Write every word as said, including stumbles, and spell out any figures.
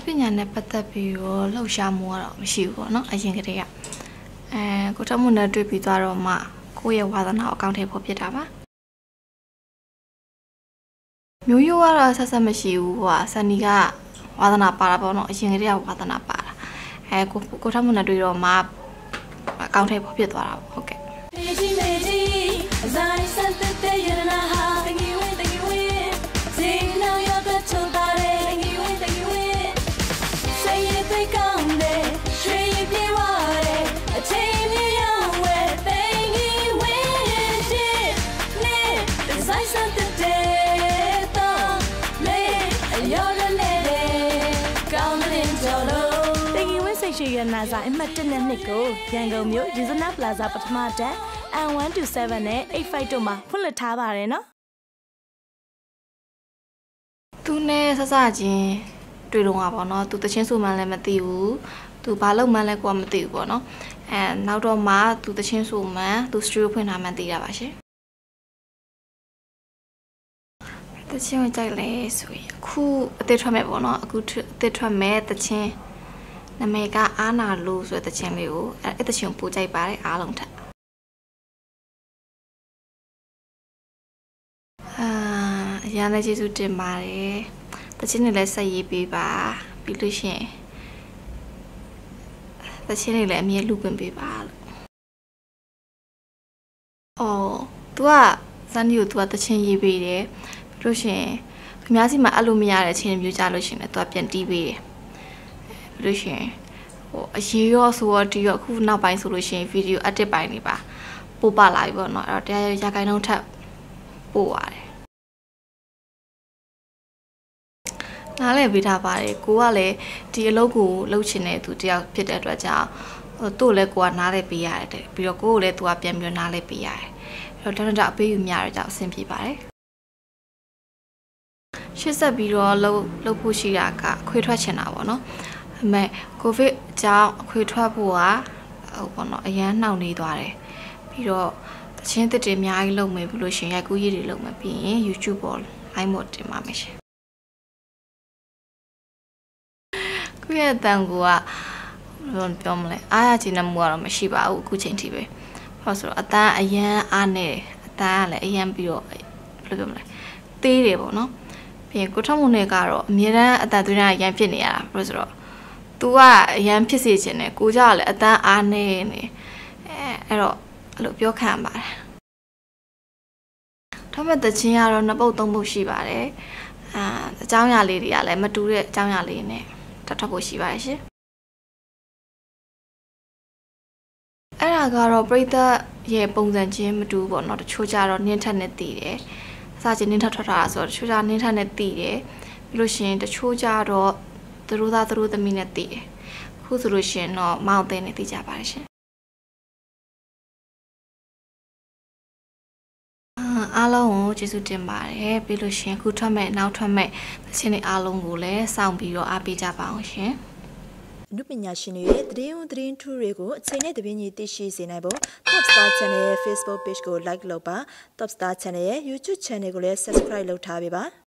ပညာနဲ့ပတ်သက်ပြီးတော့လှုပ်ရှားမှုကတော့မရှိဘူးပေါ့နော်အရင်ကတည်းကအဲကိုထမှုနဲ့တွေ့ပြီးသွားတော့မှကိုယ့်ရဲ့ဝါသနာကိုအကောင့်ထဲပေါ်ဖြစ်တာပါမျိုးရိုးကတော့ဆက်ဆက်မရှိဘူးဟိုဆန်နီကဝါသနာပါတာပေါ့နော်အရင်ကတည်းကဝါသနာပါတာအဲကိုကိုထမှုနဲ့တွေ့တော့မှအကောင့်ထဲပေါ်ဖြစ်သွားတာပေါ့ဟုတ်ကဲ့ရှိရနာစာအမှတ်တစ်နဲ့နှစ်ကိုရန်ကုန်မြို့ Yuzana Plaza ပထမတက် N one to seven နဲ့ eight five တို့မှာဖွင့်လှစ်ထားပါတယ်နော်သူနဲ့ဆဆချင်းတွေ့တော့မှာပေါ့နော်သူတချင်းဆိုမှလည်းမသိဘူးသူဘာလုပ်မှလည်းကိုကမသိဘူးပေါ့နော်အဲနောက်တော့မှသူတချင်းဆိုမှသူ studio ဖွင့်ထားမှသိတာပါရှင်တချင်းကိုကြိုက်လဲဆိုရင်အခုအသစ်ထွက်မဲ့ပေါ့နော်အခုအသစ်ထွက်မဲ့တချင်းနာမည်ကအာနာလို့ဆိုတဲ့တခြင်းလေးကိုအဲ့တခြင်းကိုပို့ကြိုက်ပါတယ်အားလုံးထက်အာအရန်လည်းကျေးဇူးတင်ပါတယ်တခြင်းတွေလည်းဆက်ရေးပေးပါပြီးလို့ရှိရင်တခြင်းတွေလည်းအမြဲလူပင်ပေးပါလို့အော် तू ကဇန်နီကို तू ကတခြင်းရေးပေးတယ်ပြီးလို့ရှိရင်ခင်ဗျားစီမှာအဲ့လိုမရတဲ့ခြင်းမျိုးကြလို့ရှိရင်လည်း तू ကပြန်တီးပေးတယ်ပြီးလို့ရှိရင်ဟိုအရေးရောဆိုတော့ဒီရောအခုနောက်ပိုင်းဆိုလို့ရှိရင်ဗီဒီယို edit ပိုင်းတွေပါပို့ပါလာပြီပေါ့နော်အဲ့တော့တရားရခိုင်နှုန်းထပ်ပို့ရတယ်နားလည်ပေးထားပါတယ်ကိုကလည်းဒီအလုပ်ကိုလုပ်ချင်တဲ့သူတယောက်ဖြစ်တဲ့အတွက်ကြောင့်ဟိုသူ့လည်းကိုကနားလည်ပေးရတယ်ပြီးတော့ကိုကိုလည်းသူကပြန်ပြီးနားလည်ပေးရတယ်အဲ့တော့တန်းတန်းအပေးယူမြရတော့အဆင်ပြေပါတယ်ရှစ်ဆက်ပြီးတော့လှုပ်လှုပ်ဖို့ရှိတာကအခွေထွက်ချင်တာပေါ့နော်အမေကိုဗစ်အကြောင်းအခွေထွက်ဖို့ကဟိုပေါ့နော်အရန်နှောင့်နေသွားတယ်ပြီးတော့တချင်းတစ်တွေအများကြီးလုပ်မယ်ပြီးလို့ရှင်ရိုက်ကူးရည်တွေလုပ်မယ်ပြီးရင် YouTube ပေါ် live မို့တင်ပါမယ်ရှင်ကိုရဲ့တန်ကူကဘယ်လိုပြောမလဲအားရချင်တဲ့မှုကတော့မရှိပါဘူးအခုချိန်ထိပဲဟောဆိုတော့အတန်းအရန်အားနေတယ်အတန်းကလည်းအရန်ပြီးတော့ဘယ်လိုပြောမလဲသေးတယ်ပေါ့နော်ပြီးရင်ကိုထမှုနဲ့ကတော့အမြဲတမ်းအတန်သွင်းတာအရန်ဖြစ်နေရတာဘာလို့ဆိုတော့तू ကအရန်ဖြစ်စေခြင်းနဲ့ကိုကြောက်လည်းအတန်းအားနေနေအဲအဲ့တော့အဲ့လိုပြောခံရပါတယ်။ဒါပေမဲ့တခြင်းကတော့နှစ်ပုတ်သုံးပုတ်ရှိပါတယ်။အာအကြောင်းအရာလေးတွေကလည်းမတူတဲ့အကြောင်းအရာလေးနဲ့ထပ်ထပ်ဖို့ရှိပါတယ်ရှင်။အဲ့ဒါကတော့ပြိဿရဲ့ပုံစံချင်းမတူဘူးပေါ့နော်တချို့ကြတော့နင်းထက်နဲ့တည်တယ်။အစားချင်းနင်းထက်ထွက်တာဆိုတော့တချို့ကြနင်းထက်နဲ့တည်တယ်ပြီးလို့ရှိရင်တချို့ကြတော့သူတို့သားသူတို့သမီးနဲ့တည်တယ်ခုဆိုလို့ရှိရင်တော့မောင်သိန်းနဲ့တည်ကြပါတယ်ရှင်အားလုံးကိုကျေးဇူးတင်ပါတယ်ပြီးလို့ရှိရင်ခုထွက်မဲ့နောက်ထွက်မဲ့သချင်းတွေအားလုံးကိုလည်းစောင့်ပြီးတော့အားပေးကြပါအောင်ရှင်အနုပညာရှင်တွေရဲ့သတင်းဦးသတင်းထူးတွေကိုအချိန်နဲ့တပြေးညီသိရှိစေနိုင်ဖို့ Top Star Channel ရဲ့ Facebook Page ကို Like လုပ်ပါ Top Star Channel ရဲ့ YouTube Channel ကိုလည်း Subscribe လုပ်ထားပေးပါ